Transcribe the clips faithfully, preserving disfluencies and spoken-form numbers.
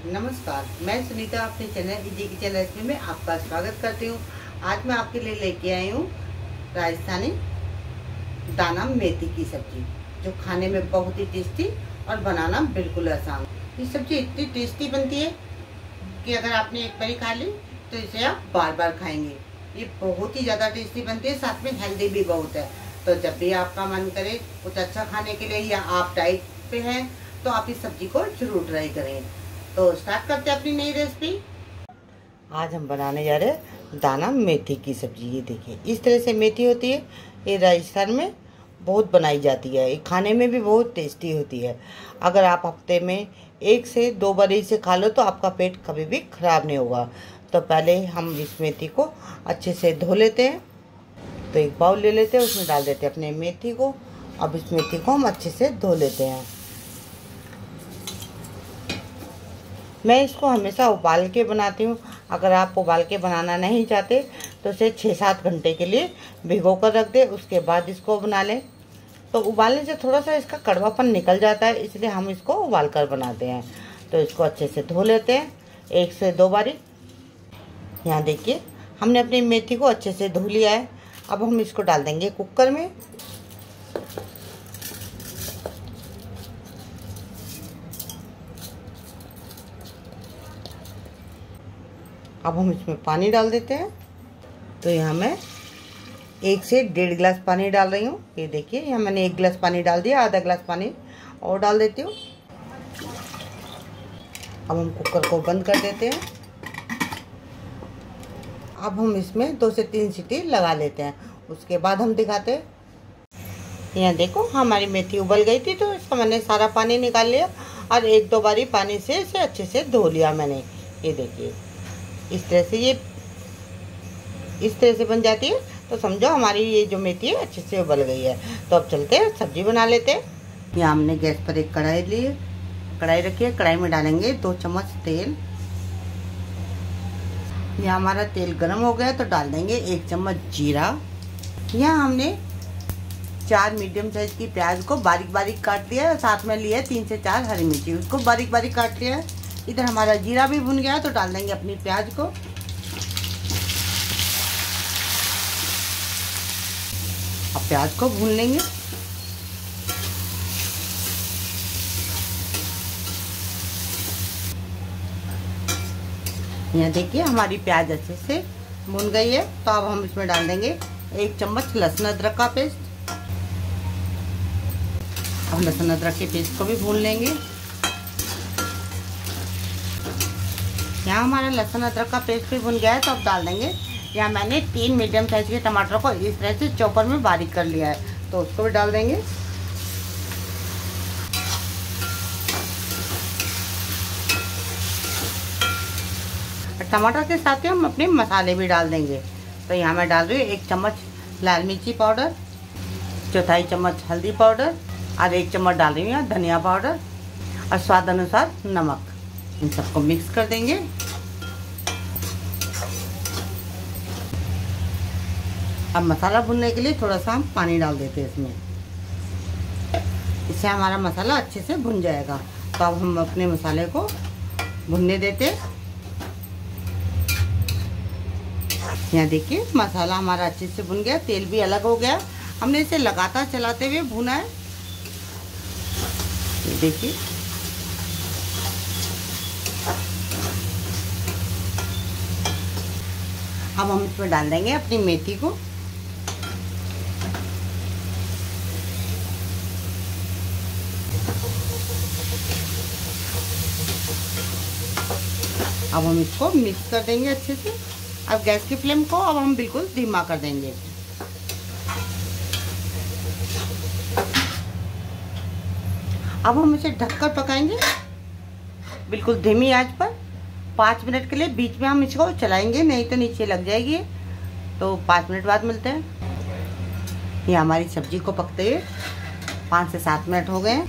नमस्कार, मैं सुनीता अपने चैनल इजी किचन रेसिपी में आपका स्वागत करती हूँ। आज मैं आपके लिए लेके आई हूँ राजस्थानी दाना मेथी की सब्जी, जो खाने में बहुत ही टेस्टी और बनाना बिल्कुल आसान। ये सब्जी इतनी टेस्टी बनती है कि अगर आपने एक बार खा ली तो इसे आप बार बार खाएंगे। ये बहुत ही ज़्यादा टेस्टी बनती है, साथ में हेल्दी भी बहुत है। तो जब भी आपका मन करे कुछ अच्छा खाने के लिए या आप डाइट पे हैं तो आप इस सब्जी को जरूर ट्राई करें। तो स्टार्ट करते हैं अपनी नई रेसिपी। आज हम बनाने जा रहे हैं दाना मेथी की सब्जी। ये देखिए, इस तरह से मेथी होती है। ये राजस्थान में बहुत बनाई जाती है। ये खाने में भी बहुत टेस्टी होती है। अगर आप हफ्ते में एक से दो बार इसे खा लो तो आपका पेट कभी भी खराब नहीं होगा। तो पहले हम इस मेथी को अच्छे से धो लेते हैं। तो एक बाउल ले लेते हैं, उसमें डाल देते हैं अपने मेथी को। अब इस मेथी को हम अच्छे से धो लेते हैं। मैं इसको हमेशा उबाल के बनाती हूँ। अगर आप उबाल के बनाना नहीं चाहते तो इसे छः सात घंटे के लिए भिगो कर रख दें, उसके बाद इसको बना लें। तो उबालने से थोड़ा सा इसका कड़वापन निकल जाता है, इसलिए हम इसको उबाल कर बनाते हैं। तो इसको अच्छे से धो लेते हैं एक से दो बारी। यहाँ देखिए, हमने अपनी मेथी को अच्छे से धो लिया है। अब हम इसको डाल देंगे कुकर में। अब हम इसमें पानी डाल देते हैं। तो यहाँ मैं एक से डेढ़ गिलास पानी डाल रही हूँ। ये देखिए, यहाँ मैंने एक गिलास पानी डाल दिया, आधा गिलास पानी और डाल देती हूँ। अब हम कुकर को बंद कर देते हैं। अब हम इसमें दो से तीन सीटी लगा लेते हैं, उसके बाद हम दिखाते हैं। यहाँ देखो, हमारी मेथी उबल गई थी तो इसका मैंने सारा पानी निकाल लिया और एक दो बारी पानी से इसे अच्छे से धो लिया मैंने। ये देखिए, इस तरह से ये इस तरह से बन जाती है। तो समझो हमारी ये जो मेथी है अच्छे से उबल गई है। तो अब चलते हैं सब्जी बना लेते हैं। यहाँ हमने गैस पर एक कढ़ाई ली है, कढ़ाई रखी है। कढ़ाई में डालेंगे दो चम्मच तेल। यहाँ हमारा तेल गर्म हो गया तो डाल देंगे एक चम्मच जीरा। यहाँ हमने चार मीडियम साइज की प्याज को बारीक बारीक काट लिया है, साथ में लिया है तीन से चार हरी मिर्ची, उसको बारीक बारीक काट लिया है। इधर हमारा जीरा भी भुन गया है तो डाल देंगे अपनी प्याज को। अब प्याज को भून लेंगे। यहाँ देखिए, हमारी प्याज अच्छे से भुन गई है। तो अब हम इसमें डाल देंगे एक चम्मच लहसुन अदरक का पेस्ट। अब लहसुन अदरक के पेस्ट को भी भून लेंगे। यहाँ हमारा लहसुन अदरक का पेस्ट भी भुन गया है। तो अब डाल देंगे, यहाँ मैंने तीन मीडियम साइज के टमाटर को इस तरह से चॉपर में बारीक कर लिया है, तो उसको भी डाल देंगे। टमाटर के साथ ही हम अपने मसाले भी डाल देंगे। तो यहाँ मैं डाल रही हूँ एक चम्मच लाल मिर्ची पाउडर, चौथाई चम्मच हल्दी पाउडर और एक चम्मच डाल रही हूँ यहाँ धनिया पाउडर और स्वाद अनुसार नमक। इन सबको मिक्स कर देंगे। अब मसाला भुनने के लिए थोड़ा सा हम पानी डाल देते हैं इसमें, इससे हमारा मसाला अच्छे से भुन जाएगा। तो अब हम अपने मसाले को भुनने देते हैं। यहाँ देखिए, मसाला हमारा अच्छे से भुन गया, तेल भी अलग हो गया। हमने इसे लगातार चलाते हुए भुना है। देखिए, अब हम इसमें डाल देंगे अपनी मेथी को। अब हम इसको मिक्स कर देंगे अच्छे से। अब गैस की फ्लेम को अब हम बिल्कुल धीमा कर देंगे। अब हम इसे ढककर पकाएंगे बिल्कुल धीमी आंच पर पाँच मिनट के लिए। बीच में हम इसको चलाएंगे, नहीं तो नीचे लग जाएगी। तो पाँच मिनट बाद मिलते हैं। ये हमारी सब्जी को पकते हुए पाँच से सात मिनट हो गए हैं।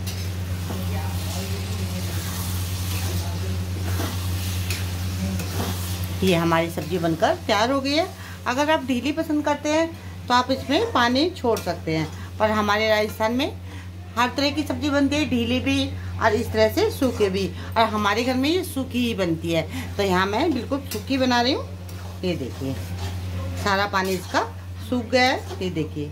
ये हमारी सब्जी बनकर तैयार हो गई है। अगर आप ढीली पसंद करते हैं तो आप इसमें पानी छोड़ सकते हैं, पर हमारे राजस्थान में हर तरह की सब्जी बनती है, ढीली भी और इस तरह से सूखे भी। और हमारे घर में ये सूखी ही बनती है, तो यहाँ मैं बिल्कुल सूखी बना रही हूँ। ये देखिए सारा पानी इसका सूख गया है, ये देखिए।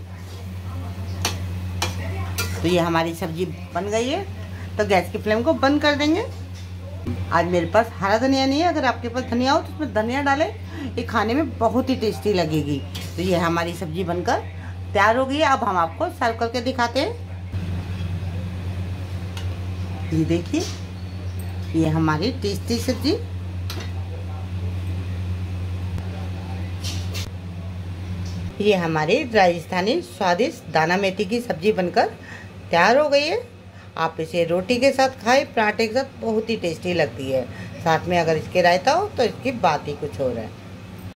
तो ये हमारी सब्जी बन गई है, तो गैस की फ्लेम को बंद कर देंगे। आज मेरे पास हरा धनिया नहीं है, अगर आपके पास धनिया हो तो उसमें धनिया डालें, ये खाने में बहुत ही टेस्टी लगेगी। तो ये हमारी सब्जी बनकर तैयार हो गई है। अब हम आपको सर्व करके दिखाते हैं। ये देखिए, ये हमारी टेस्टी सब्जी। ये हमारी राजस्थानी स्वादिष्ट दाना मेथी की सब्जी बनकर तैयार हो गई है। आप इसे रोटी के साथ खाएं, पराठे के साथ, बहुत ही टेस्टी लगती है। साथ में अगर इसके रायता हो तो इसकी बात ही कुछ और है।